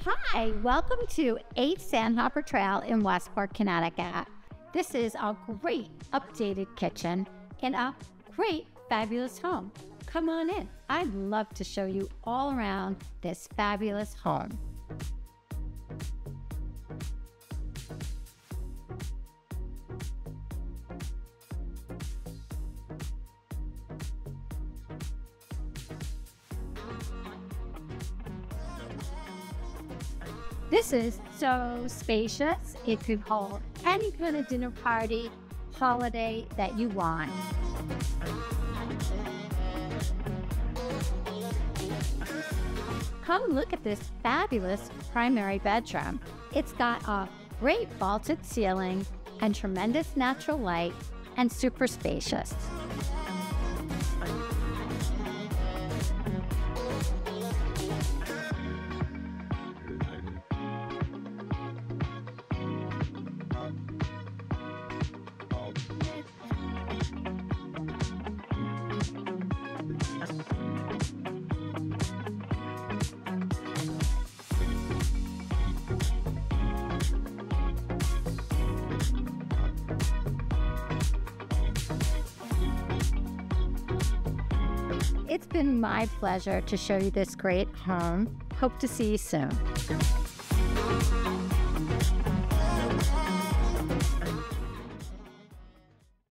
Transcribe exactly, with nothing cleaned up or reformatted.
Hi, welcome to eight Sandhopper Trail in Westport, Connecticut. This is a great updated kitchen in a great, fabulous home. Come on in. I'd love to show you all around this fabulous home. This is so spacious. It could hold any kind of dinner party, holiday that you want. Come look at this fabulous primary bedroom. It's got a great vaulted ceiling and tremendous natural light and super spacious. It's been my pleasure to show you this great home. Hope to see you soon.